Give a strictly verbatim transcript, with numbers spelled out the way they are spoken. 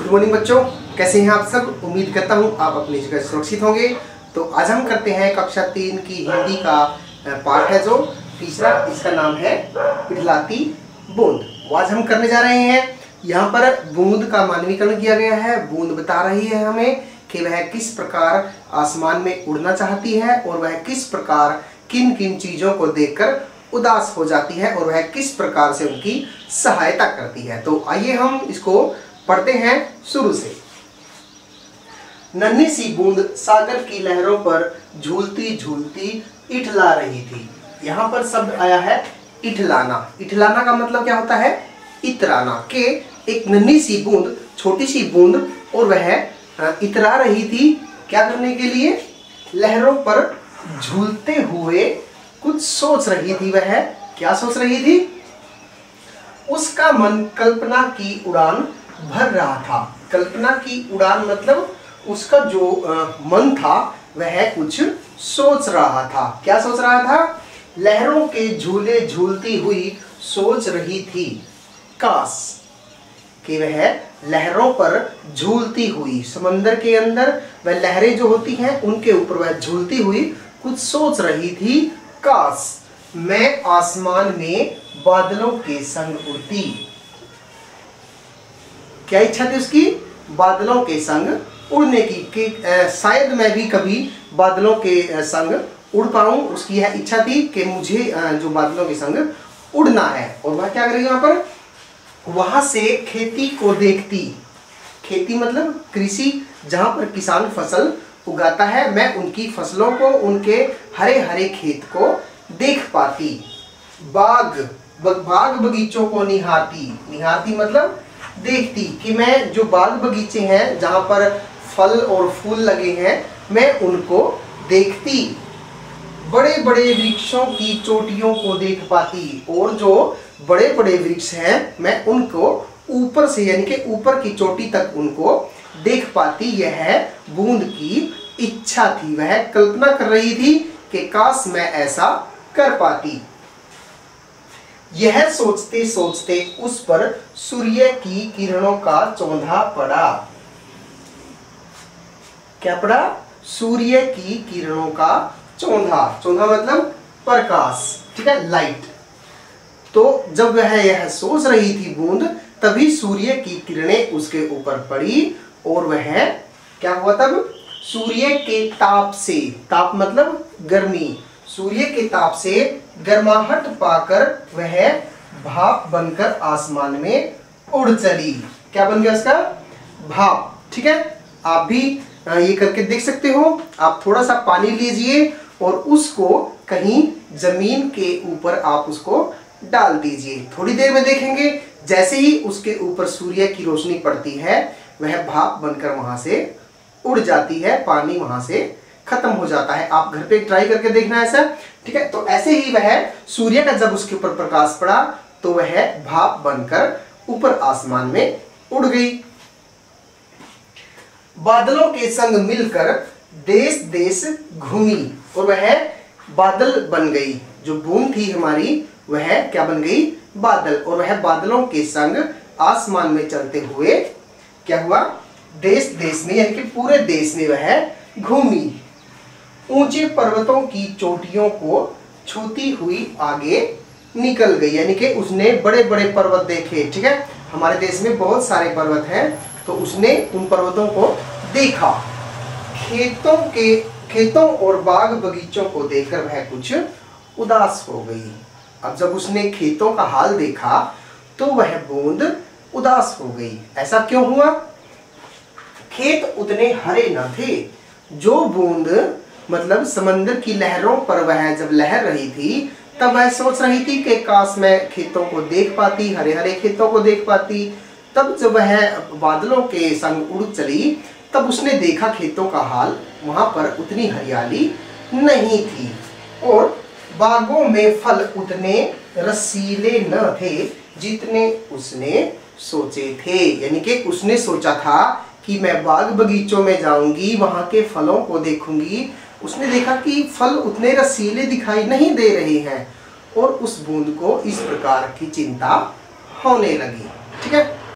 Good morning बच्चों, कैसे हैं आप सब। उम्मीद करता हूं आप अपनी जगह सुरक्षित होंगे। तो आज हम करते हैं कक्षा तीन की हिंदी का पाठ है जो तीसरा, इसका नाम है इठलाती बूंद। वो आज हम करने जा रहे हैं। यहाँ पर बूंद का मानवीकरण किया गया है। बूंद बता रही है हमें कि वह किस प्रकार आसमान में उड़ना चाहती है और वह किस प्रकार किन किन चीजों को देखकर उदास हो जाती है और वह किस प्रकार से उनकी सहायता करती है। तो आइए हम इसको पढ़ते हैं शुरू से। नन्ही सी बूंद सागर की लहरों पर झूलती झूलती इठला रही थी। यहाँ पर शब्द आया है इठलाना। इठलाना का मतलब क्या होता है? इतराना। के एक नन्ही सी बूंद, छोटी सी बूंद, और वह इतरा रही थी। क्या करने के लिए? लहरों पर झूलते हुए कुछ सोच रही थी। वह क्या सोच रही थी? उसका मन कल्पना की उड़ान भर रहा था। कल्पना की उड़ान मतलब उसका जो आ, मन था वह कुछ सोच रहा था। क्या सोच रहा था? लहरों के झूले झूलती हुई सोच रही थी। काश कि वह लहरों पर झूलती हुई, समंदर के अंदर वह लहरें जो होती हैं उनके ऊपर वह झूलती हुई कुछ सोच रही थी। काश मैं आसमान में बादलों के संग उड़ती। क्या इच्छा थी उसकी? बादलों के संग उड़ने की, कि शायद मैं भी कभी बादलों के संग उड़ पाऊं। उसकी यह इच्छा थी कि मुझे जो बादलों के संग उड़ना है। और वह क्या करेगी? वहां पर वहां से खेती को देखती। खेती मतलब कृषि, जहां पर किसान फसल उगाता है, मैं उनकी फसलों को, उनके हरे हरे खेत को देख पाती। बाग बाग बगीचों को निहारती। निहारती मतलब देखती कि मैं जो बाग बगीचे हैं जहां पर फल और फूल लगे हैं, मैं उनको देखती। बड़े बड़े वृक्षों की चोटियों को देख पाती। और जो बड़े बड़े वृक्ष हैं मैं उनको ऊपर से, यानी कि ऊपर की चोटी तक उनको देख पाती। यह बूंद की इच्छा थी। वह कल्पना कर रही थी कि काश मैं ऐसा कर पाती। यह सोचते सोचते उस पर सूर्य की किरणों का चौंधा पड़ा। क्या पड़ा? सूर्य की किरणों का चौंधा। चौंधा मतलब प्रकाश, ठीक है, लाइट। तो जब वह यह सोच रही थी बूंद, तभी सूर्य की किरणें उसके ऊपर पड़ी और वह क्या हुआ? तब सूर्य के ताप से, ताप मतलब गर्मी, सूर्य के ताप से गर्माहट पाकर वह भाप बनकर आसमान में उड़ चली। क्या बन गया उसका? भाप। ठीक है, आप भी ये करके देख सकते हो। आप थोड़ा सा पानी लीजिए और उसको कहीं जमीन के ऊपर आप उसको डाल दीजिए। थोड़ी देर में देखेंगे जैसे ही उसके ऊपर सूर्य की रोशनी पड़ती है वह भाप बनकर वहां से उड़ जाती है, पानी वहां से खत्म हो जाता है। आप घर पे ट्राई करके देखना ऐसा, ठीक है। तो ऐसे ही वह सूर्य का जब उसके ऊपर प्रकाश पड़ा तो वह भाप बनकर ऊपर आसमान में उड़ गई। बादलों के संग मिलकर देश देश घूमी और वह बादल बन गई। जो बूंद थी हमारी वह क्या बन गई? बादल। और वह बादलों के संग आसमान में चलते हुए क्या हुआ? देश देश में, यानी कि पूरे देश में वह घूमी। ऊंचे पर्वतों की चोटियों को छूती हुई आगे निकल गई, यानी कि उसने बड़े बड़े पर्वत देखे। ठीक है, हमारे देश में बहुत सारे पर्वत हैं, तो उसने उन पर्वतों को देखा। खेतों के खेतों और बाग बगीचों को देखकर वह कुछ उदास हो गई। अब जब उसने खेतों का हाल देखा तो वह बूंद उदास हो गई। ऐसा क्यों हुआ? खेत उतने हरे न थे। जो बूंद मतलब समंदर की लहरों पर वह जब लहर रही थी तब वह सोच रही थी कि काश मैं खेतों को देख पाती, हरे हरे खेतों को देख पाती। तब जब वह बादलों के संग उड़ चली तब उसने देखा खेतों का हाल, वहां पर उतनी हरियाली नहीं थी और बागों में फल उतने रसीले न थे जितने उसने सोचे थे। यानी कि उसने सोचा था कि मैं बाग बगीचों में जाऊंगी, वहां के फलों को देखूंगी। उसने देखा कि फल उतने रसीले दिखाई नहीं दे रहे हैं और उस बूंद को इस प्रकार की चिंता होने लगी। ठीक है।